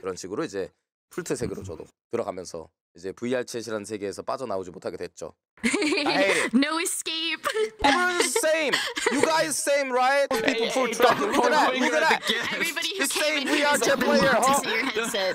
그런 식으로 이제 풀트 세계로 저도 들어가면서 이제 VR 챗이라는 세계에서 빠져나오지 못하게 됐죠. I hate it. No escape. Everyone's same. You guys same, right? People for tracking. Look at that. Look at that. Everybody who The came same in here VR is chat open player, to huh? see your headset.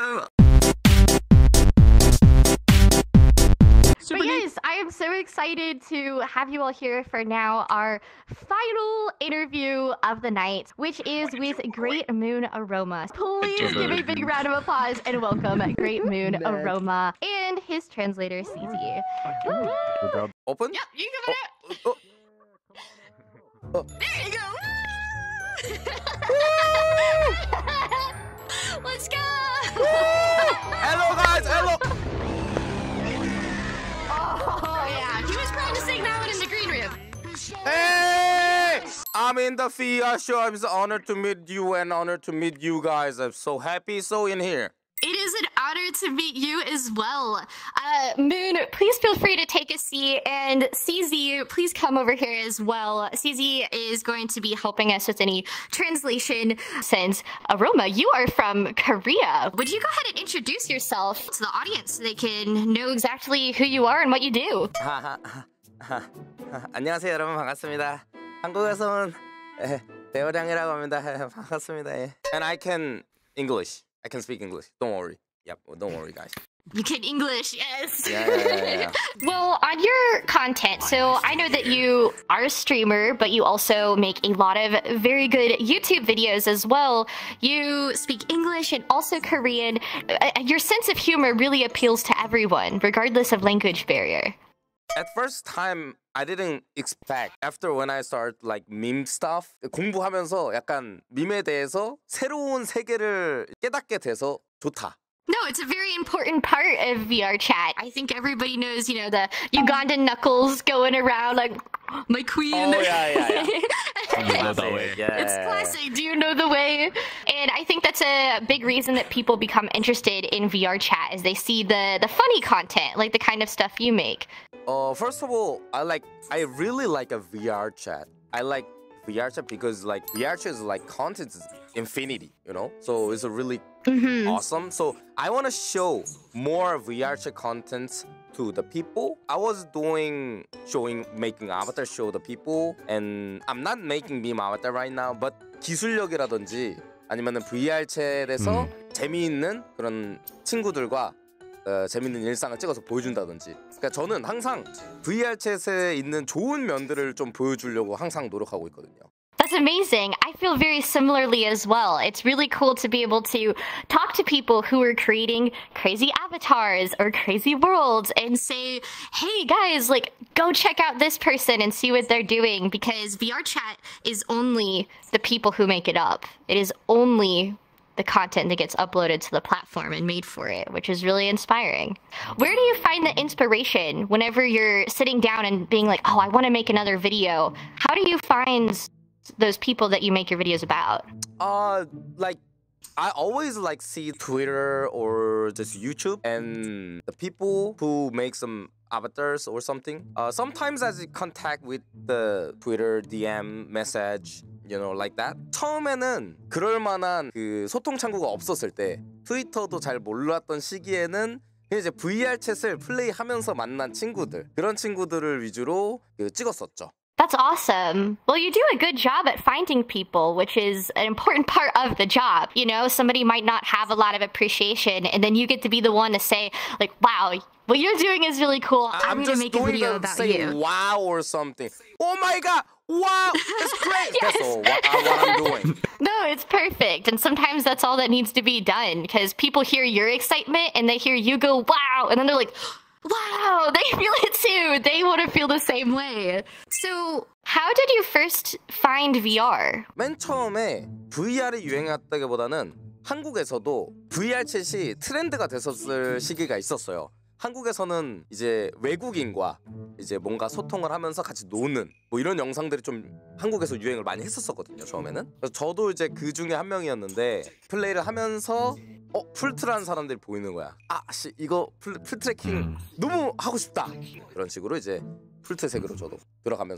But yes, I am so excited to have you all here for now our final interview of the night, which is with Great Moon Aroma. Please give a big round of applause and welcome Great Moon Aroma and his translator, CZ. Open? Yep, you give it Oh, up. There you go. Let's go. Hello, guys. Hello. Oh yeah, he was practicing that one in the green room. Hey! I'm in the VR show. I'm so honored to meet you and honored to meet you guys. I'm so happy. So in here. It is an honor to meet you as well. Moon, please feel free to take a seat, and CZ, please come over here as well. CZ is going to be helping us with any translation since Aroma, you are from Korea. Would you go ahead and introduce yourself to the audience so they can know exactly who you are and what you do? 안녕하세요, 여러분. 반갑습니다. 한국에서 온 대호량이라고 합니다. 반갑습니다. And I can English. I can speak English. Don't worry. Yep, don't worry, guys. You can English, yes. Yeah. Well, on your content, so I know that you are a streamer, but you also make a lot of very good YouTube videos as well. You speak English and also Korean. Your sense of humor really appeals to everyone, regardless of language barrier. At first time, I didn't expect. After when I start like meme stuff, 공부하면서 약간 밈에 대해서 새로운 세계를 깨닫게 돼서 좋다. No, it's a very important part of VR chat. I think everybody knows, you know, the Ugandan knuckles going around like, my queen. Oh, yeah. It's classic. Do you know the way? And I think that's a big reason that people become interested in VR chat is they see the funny content, like the kind of stuff you make. First of all, I really like a VR chat. I like VR chat because like VR chat is like content is infinity, you know? So it's a really awesome. So I want to show more VR chat content to the people. I was making avatar show the people, and I'm not making meme avatar right now, but 기술력이라든지 아니면은 VR 챗에서 재미있는 그런 친구들과 재밌는 일상을 찍어서 보여준다든지. 그러니까 저는 항상 VR 챗에 있는 좋은 면들을 좀 보여주려고 항상 노력하고 있거든요. That's amazing. I feel very similarly as well. It's really cool to be able to talk to people who are creating crazy avatars or crazy worlds and say, hey guys, like go check out this person and see what they're doing, because VR chat is only the people who make it up. It is only the content that gets uploaded to the platform and made for it, which is really inspiring. Where do you find the inspiration whenever you're sitting down and being like, oh, I want to make another video? How do you find those people that you make your videos about? Like I always like see Twitter or just YouTube and the people who make some avatars or something. Sometimes as contact with the Twitter DM message, you know, like that. 처음에는 그럴 만한 그 소통 창구가 없었을 때, 트위터도 잘 몰랐던 시기에는 이제 VR 챗을 플레이하면서 만난 친구들, 그런 친구들을 위주로 찍었었죠. That's awesome. Well, you do a good job at finding people, which is an important part of the job. You know, somebody might not have a lot of appreciation, and then you get to be the one to say, like, wow, what you're doing is really cool. I'm gonna just make a doing video the about say you. wow or something. Oh my god, wow, it's great. That's all what I'm doing. No, it's perfect. And sometimes that's all that needs to be done, because people hear your excitement and they hear you go, wow, and then they're like, wow, they feel it too. They want to feel the same way. So, how did you first find VR? 맨 처음에 VR이 유행했다기보다는 한국에서도 VR 챗이 트렌드가 됐었을 시기가 있었어요. 한국에서는 이제 외국인과 이제 뭔가 소통을 하면서 같이 노는 뭐 이런 영상들이 좀 한국에서 유행을 많이 했었거든요, 처음에는. 그래서 저도 이제 그 중에 한 명이었는데 플레이를 하면서 풀트라는 사람들이 보이는 거야. 씨 이거 풀트래킹 너무 하고 싶다. 그런 식으로 이제 풀트 세계로 저도 들어가면서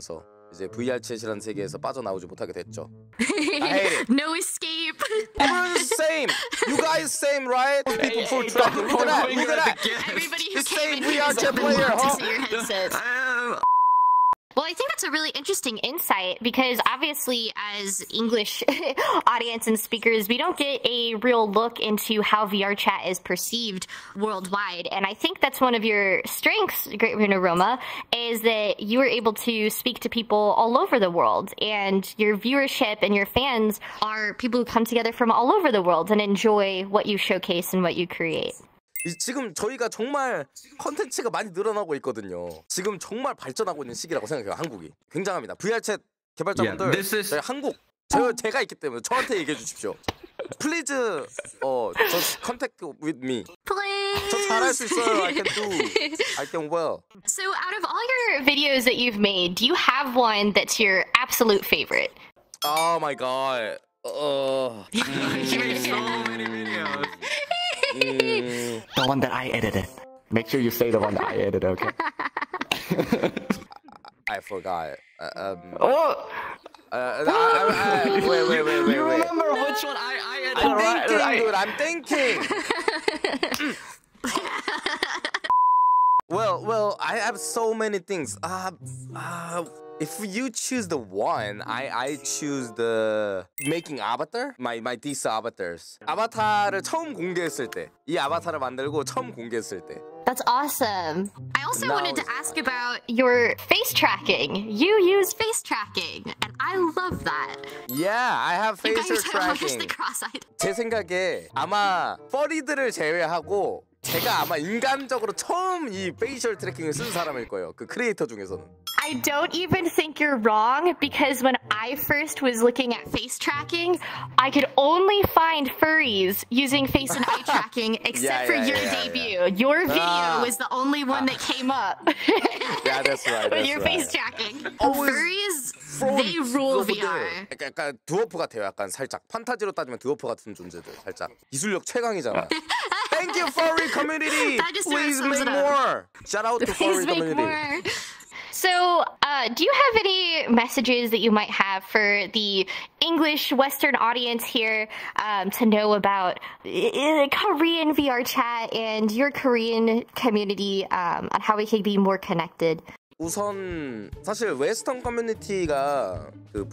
이제 VR 챗이라는 세계에서 빠져나오지 못하게 됐죠. I hate it. No escape. Everyone's the same. You guys same, right? People full tracking. Look at that. Look at that. Everybody who The came in same here VR is chat open player, to huh? see your headsets. Well, I think that's a really interesting insight because obviously as English audience and speakers, we don't get a real look into how VR chat is perceived worldwide. And I think that's one of your strengths, Great Rune Aroma, is that you are able to speak to people all over the world. And your viewership and your fans are people who come together from all over the world and enjoy what you showcase and what you create. 지금 저희가 정말 컨텐츠가 많이 늘어나고 있거든요. 지금 정말 발전하고 있는 시기라고 생각해요. 한국이 굉장합니다. VR챗 개발자분들 저희 한국 제가 있기 때문에 저한테 얘기해 주십시오. Please, just contact with me. Please. 저 잘할 수 있어요. I can well. So out of all your videos that you've made, do you have one that's your absolute favorite? Oh my god. You made so many videos. The one that I edited. Make sure you say the one that I edited, okay? I forgot. Wait. You remember which one I edited? I'm thinking. Well, I have so many things. If you choose the one, I choose the making avatar. My these avatars. 아바타를 처음 공개했을 때, 이 아바타를 만들고 처음 공개했을 때. That's awesome. I also No. wanted to ask about your face tracking. You use face tracking, and I love that. Yeah, I have You facial guys have tracking. the cross-eyed. 제 생각에 아마 퍼리들을 제외하고 제가 아마 인간적으로 처음 이 페이셜 트래킹을 쓴 사람일 거예요. 그 크리에이터 중에서는. I don't even think you're wrong because when I first was looking at face tracking, I could only find furries using face and eye tracking except for your debut. Your video was the only one that came up. Yeah, that's right. With That's your right. face tracking. Always Furries, they rule VR. 약간 드워프 같아요. 약간 살짝 판타지로 따지면 드워프 같은 존재들. 살짝 기술력 최강이잖아. Thank you, furry community. That just Please sums make it up. more. Shout out to furry Please make community. more. So, do you have any messages that you might have for the English Western audience here to know about Korean VR chat and your Korean community on how we can be more connected? 우선 사실 웨스턴 커뮤니티가 그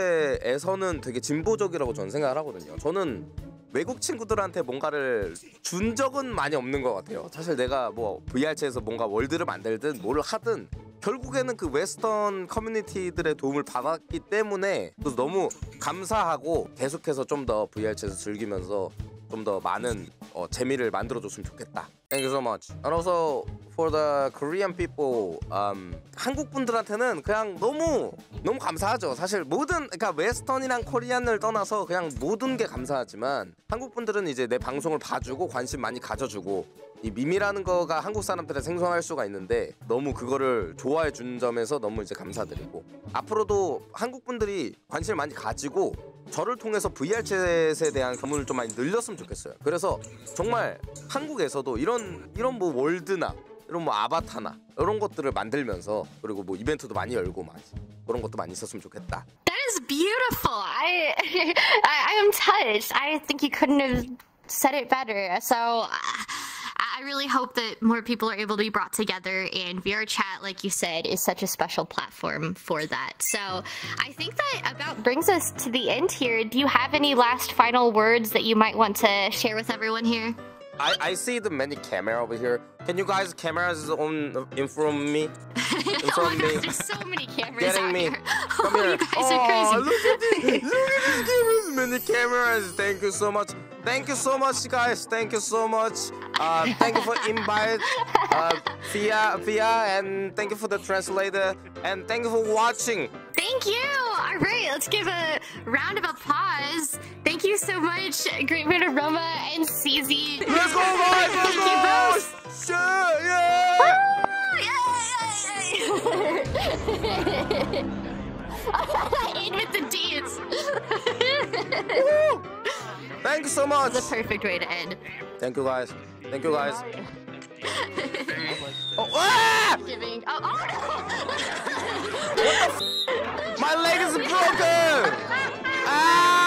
VR챗에서는 되게 진보적이라고 저는 생각을 하거든요. 저는 외국 친구들한테 뭔가를 준 적은 많이 없는 것 같아요. 사실 내가 뭐 VR챗에서 뭔가 월드를 만들든 뭘 하든 결국에는 그 웨스턴 커뮤니티들의 도움을 받았기 때문에 또 너무 감사하고 계속해서 좀 더 VR챗을 즐기면서 좀 더 많은 재미를 만들어줬으면 좋겠다. Thank you so much. And also for the Korean people, 한국 분들한테는 그냥 너무 감사하죠. 사실 그러니까 웨스턴이랑 코리안을 떠나서 그냥 모든 게 감사하지만 한국 분들은 이제 내 방송을 봐주고 관심 많이 가져주고 이 밈이라는 거가 한국 사람들은 생소할 수가 있는데 너무 그거를 좋아해 준 점에서 너무 이제 감사드리고 앞으로도 한국 분들이 관심을 많이 가지고 저를 통해서 VR챗에 대한 견문을 좀 많이 늘렸으면 좋겠어요. 그래서 정말 한국에서도 이런 뭐 월드나 이런 뭐 아바타나 이런 것들을 만들면서 그리고 뭐 이벤트도 많이 열고 막 그런 것도 많이 있었으면 좋겠다. That is beautiful. I am touched. I think you couldn't have said it better. So I really hope that more people are able to be brought together, and VR chat, like you said, is such a special platform for that. So I think that about brings us to the end here. Do you have any last final words that you might want to share with everyone here? I see the many camera over here. Can you guys cameras in front of me? In front of me. There's so many cameras Getting out me. here. Come here. You guys are crazy. Look at these cameras. Many cameras. Thank you so much. Thank you so much, guys. Thank you so much. Thank you for invite, Via, and thank you for the translator, and thank you for watching. Thank you. All right, let's give a round of applause. Thank you so much, Great Red Aroma and CZ. Let's go, guys. Let's Thank go. you both. Sure, yeah. In with the dance. Thank you so much. That's a perfect way to end. Thank you, guys. Thank you, guys. Oh, ah! Giving. Oh no! What the My leg is broken! Ah!